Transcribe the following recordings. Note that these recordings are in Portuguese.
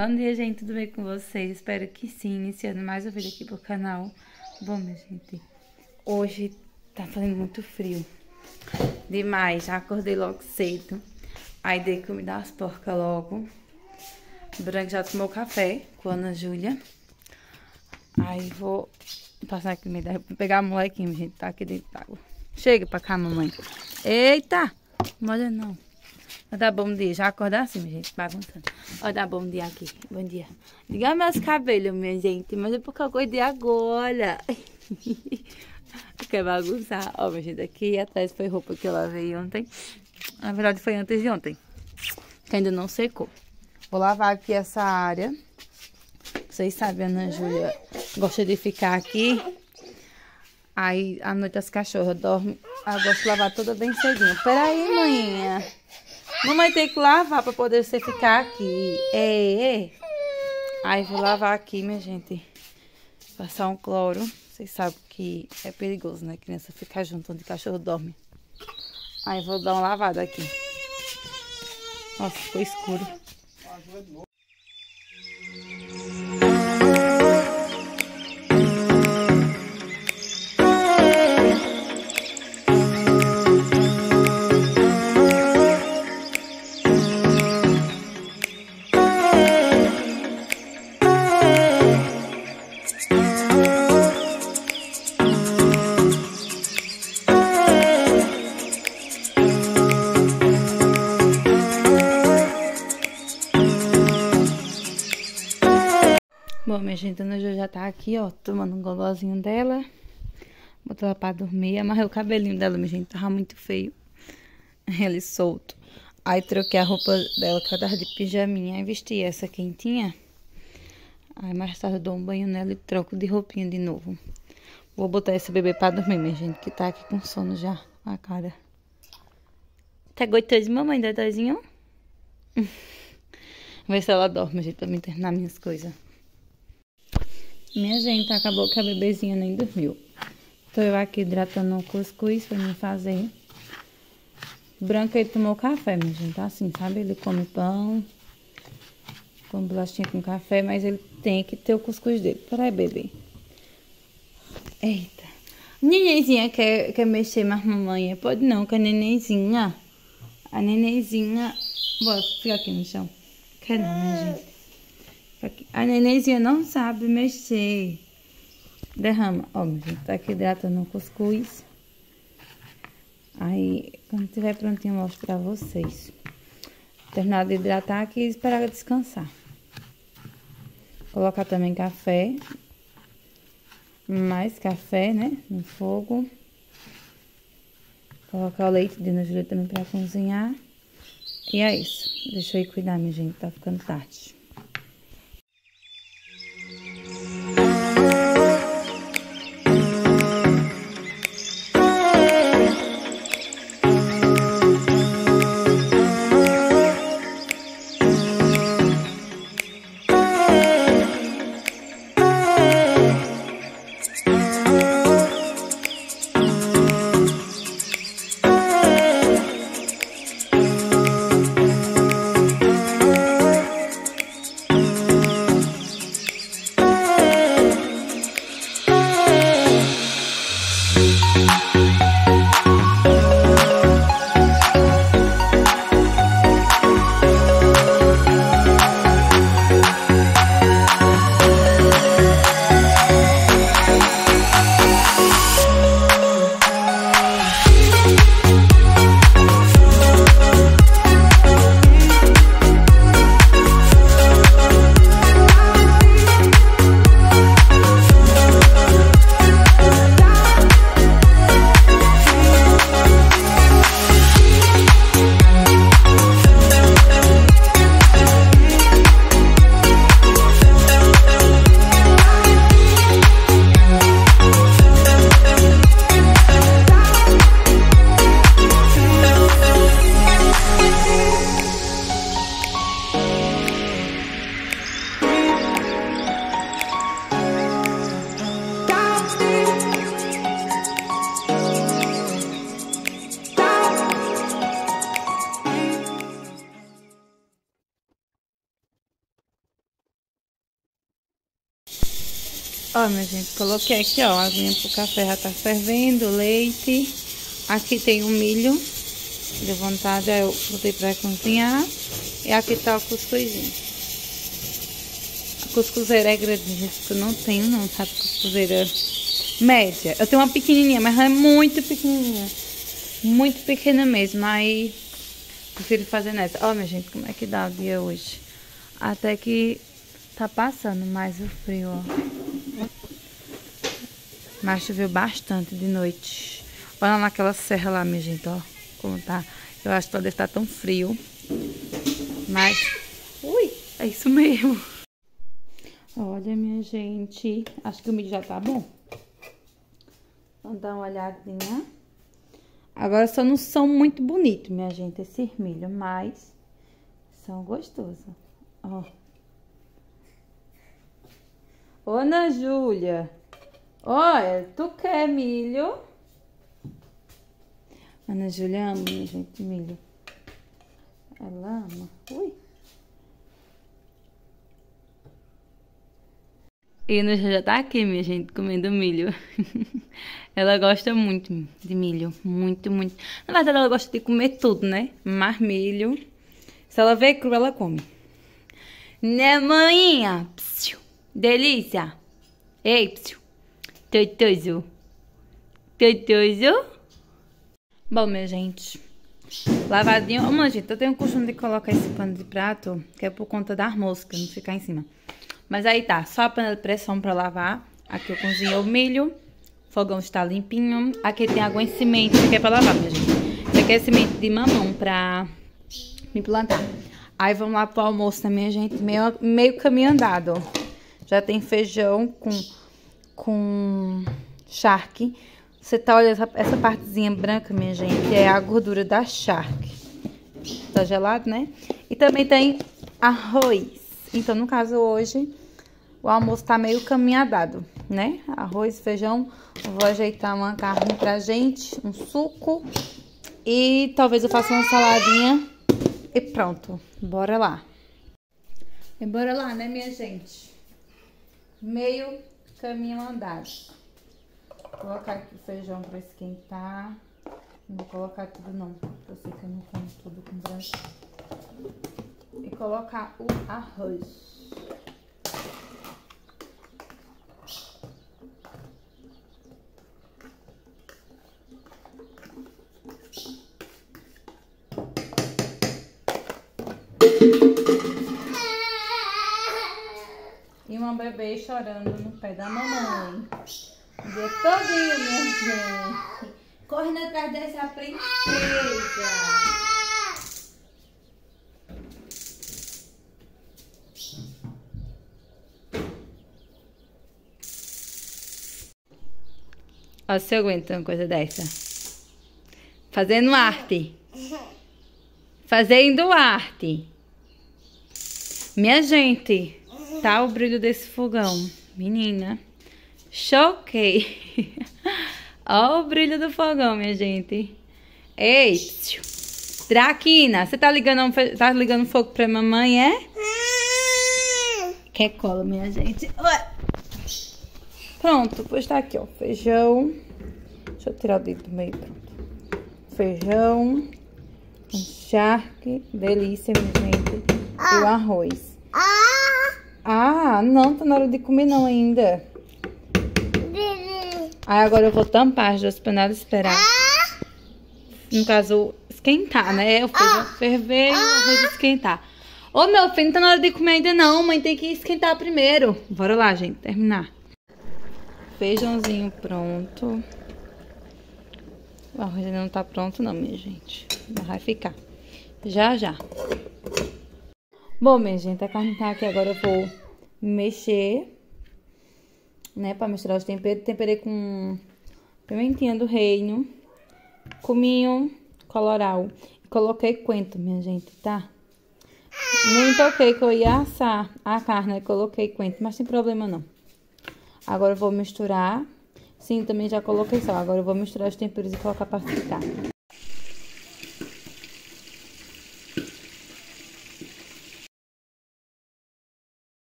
Bom dia, gente, tudo bem com vocês? Espero que sim, iniciando mais um vídeo aqui pro canal. Bom, minha gente, hoje tá fazendo muito frio, demais, já acordei logo cedo, aí dei comida às porcas logo. O Branco já tomou café com a Ana Júlia, aí vou passar aqui, vou pegar a molequinha, gente, tá aqui dentro d'água. Chega pra cá, mamãe. Eita, não olha não. Vou dar bom dia. Já acordar assim, minha gente, bagunçando. Vou dar bom dia aqui. Bom dia. Liga meus cabelos, minha gente. Mas é porque eu acordei agora. Quer bagunçar? Ó, minha gente, aqui atrás foi roupa que eu lavei ontem. Na verdade, foi antes de ontem. Que ainda não secou. Vou lavar aqui essa área. Vocês sabem, a Ana Júlia gosta de ficar aqui. Aí, à noite, as cachorras dormem. Eu gosto de lavar toda bem cedinho. Peraí, maninha. Mamãe tem que lavar pra poder você ficar aqui. Aí vou lavar aqui, minha gente. Passar um cloro. Vocês sabem que é perigoso, né? Criança ficar junto onde o cachorro dorme. Aí vou dar uma lavada aqui. Nossa, ficou escuro. Bom, minha gente, a Ana Júlia já tá aqui, ó, tomando um gogozinho dela. Botou ela pra dormir. Amarrei o cabelinho dela, minha gente, tava muito feio. Ele solto. Aí troquei a roupa dela, que ela tava de pijaminha. Aí vesti essa quentinha. Aí mais tarde eu dou um banho nela e troco de roupinha de novo. Vou botar esse bebê pra dormir, minha gente, que tá aqui com sono já, a cara. Tá gostoso de mamãe, Dodózinho? Ver se ela dorme, gente, pra mim terminar minhas coisas. Minha gente, acabou que a bebezinha nem dormiu. Tô eu aqui hidratando o cuscuz pra mim fazer. O Branco, ele tomou café, minha gente, assim, sabe? Ele come pão, come bolachinha com café, mas ele tem que ter o cuscuz dele. Peraí, bebê. Eita. Nenenzinha quer mexer mais mamãe? Pode não, que a nenenzinha. A nenenzinha... Bora, fica aqui no chão. Quer não, minha gente. A nenenzinha não sabe mexer. Derrama. Ó, minha gente, tá aqui hidratando o cuscuz. Aí, quando tiver prontinho, eu mostro pra vocês. Terminar de hidratar aqui e esperar ela descansar. Colocar também café. Mais café, né? No fogo. Colocar o leite de Ana Júlia também pra cozinhar. E é isso. Deixa eu ir cuidar, minha gente. Tá ficando tarde. Ó, minha gente, coloquei aqui, ó, a aguinha pro café já tá fervendo, leite. Aqui tem o milho, de vontade, eu botei pra cozinhar. E aqui tá o cuscuzinho. A cuscuzeira é grande, gente, que eu não tenho não, sabe? Cuscuzeira média. Eu tenho uma pequenininha, mas ela é muito pequenininha. Muito pequena mesmo, aí prefiro fazer nessa. Ó, minha gente, como é que dá o dia hoje? Até que tá passando mais o frio, ó. Mas choveu bastante de noite. Olha naquela serra lá, minha gente, ó. Como tá. Eu acho que deve estar tão frio. Mas... ui, é isso mesmo. Olha, minha gente. Acho que o milho já tá bom. Vamos dar uma olhadinha. Agora só não são muito bonitos, minha gente, esses milho. Mas são gostosos. Ó. Ô, Ana Júlia. Olha, tu quer milho? Ana Júlia ama, minha gente, milho. Ela ama. Ui. E Ana Júlia já tá aqui, minha gente, comendo milho. Ela gosta muito de milho. Muito, muito. Na verdade, ela gosta de comer tudo, né? Mas milho. Se ela vê cru, ela come. Né, maninha? Psiu. Delícia. Ei, psiu. Totoso. Totoso. Bom, minha gente. Lavadinho. Ô, gente, eu tenho o costume de colocar esse pano de prato, que é por conta das moscas, não ficar em cima. Mas aí tá, só a panela de pressão pra lavar. Aqui eu cozinhei o milho. O fogão está limpinho. Aqui tem água em semente, que é pra lavar, minha gente. Isso aqui é semente de mamão pra me plantar. Aí vamos lá pro almoço, né, minha gente? Meio caminho andado, ó. Já tem feijão com charque. Você tá olhando essa partezinha branca, minha gente, é a gordura da charque. Tá gelado, né? E também tem arroz. Então, no caso, hoje, o almoço tá meio caminhado, né? Arroz, feijão. Eu vou ajeitar uma carne pra gente, um suco. E talvez eu faça uma saladinha. E pronto. Bora lá. E bora lá, né, minha gente? Meio caminho andado. Vou colocar aqui o feijão pra esquentar. Não vou colocar tudo não, eu sei que eu não como tudo com branco. E colocar o arroz. E uma bebê chorando no pé da mamãe. O dia todinho, minha gente. Correndo atrás dessa princesa. Ó, se aguenta uma coisa dessa. Fazendo arte. Fazendo arte. Minha gente, tá o brilho desse fogão. Menina, choquei. Ó o brilho do fogão, minha gente. Ei, psiu. Traquina, você tá ligando fogo pra mamãe, é? Quer cola, minha gente. Pronto, pois tá aqui, ó. Feijão. Deixa eu tirar o dedo do meio, pronto. Feijão. Um charque. Delícia, minha gente. E o arroz. Ah, não, tá na hora de comer não ainda. Aí agora eu vou tampar as duas panelas e esperar. No caso, esquentar, né? O feijão ferver e o arroz esquentar. Ô, meu filho, não tá na hora de comer ainda não. Mãe tem que esquentar primeiro. Bora lá, gente, terminar. Feijãozinho pronto. O arroz ainda não tá pronto não, minha gente. Mas vai ficar. Já, já. Bom, minha gente, a carne tá aqui. Agora eu vou mexer, né? Pra misturar os temperos. Temperei com pimentinha do reino, cominho colorau. E coloquei coentro, minha gente, tá? Nem toquei que eu ia assar a carne. Aí coloquei coentro, mas sem problema não. Agora eu vou misturar. Sim, também já coloquei sal. Agora eu vou misturar os temperos e colocar pra fritar.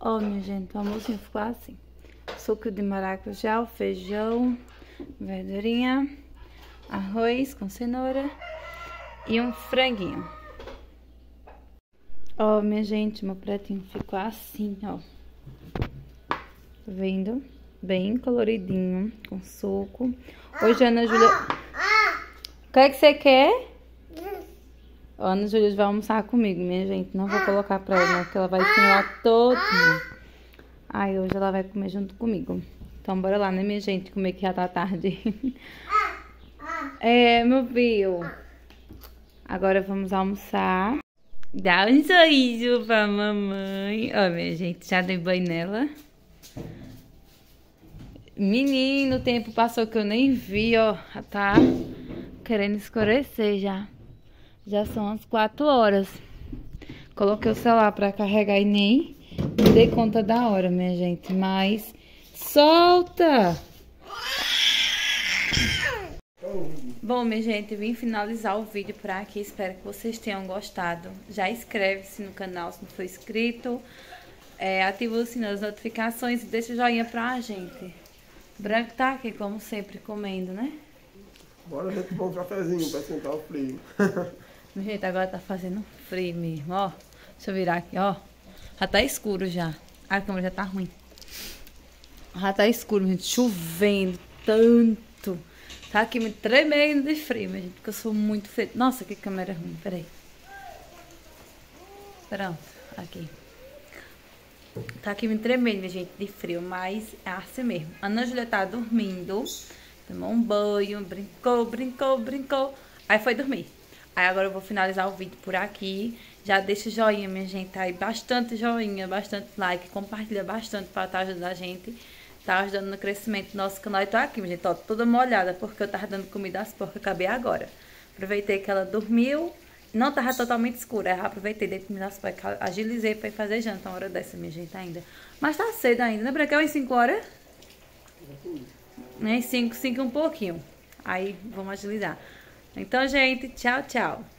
Ó, minha gente, o almocinho ficou assim. Suco de maracujá, o feijão, verdurinha, arroz com cenoura e um franguinho. Ó, minha gente, meu pratinho ficou assim, ó. Tá vendo? Bem coloridinho, com suco. Hoje a Ana Júlia... O que é que você quer? A Ana Júlia vai almoçar comigo, minha gente. Não vou colocar pra ela, não, porque ela vai ensinar todinho. Aí hoje ela vai comer junto comigo. Então bora lá, né, minha gente? Comer que já tá tarde. É, meu filho. Agora vamos almoçar. Dá um sorriso pra mamãe. Ó, minha gente, já dei banho nela. Menino, o tempo passou que eu nem vi, ó. Já tá querendo escurecer já. Já são as 4 horas. Coloquei o celular pra carregar e nem me dei conta da hora, minha gente. Mas solta! Bom, minha gente, vim finalizar o vídeo por aqui. Espero que vocês tenham gostado. Já inscreve-se no canal se não for inscrito. Ativa o sininho das notificações e deixa o joinha pra gente. Branco tá aqui, como sempre, comendo, né? Bora a gente tomar um cafezinho pra sentar o frio. Minha gente, agora tá fazendo frio mesmo, ó. Deixa eu virar aqui, ó. Já tá escuro já. A câmera já tá ruim. Já tá escuro, gente. Chovendo tanto. Tá aqui me tremendo de frio, minha gente, porque eu sou muito frio. Nossa, que câmera ruim, peraí. Pronto, aqui. Tá aqui me tremendo, minha gente, de frio, mas é assim mesmo. A Ana Júlia tá dormindo, tomou um banho, brincou. Aí foi dormir. Aí agora eu vou finalizar o vídeo por aqui. Já deixa o joinha, minha gente, aí bastante joinha, bastante like, compartilha bastante pra estar ajudando a gente. Tá ajudando no crescimento do nosso canal. E tô aqui, minha gente, ó, toda molhada, porque eu tava dando comida às porcas, acabei agora. Aproveitei que ela dormiu, não tava totalmente escura, aí eu aproveitei, dei comida às porcas, agilizei pra ir fazer janta uma hora dessa, minha gente, ainda. Mas tá cedo ainda, né, Branca? É 5 horas? Nem 5 um pouquinho. Aí, vamos agilizar. Então, gente, tchau, tchau.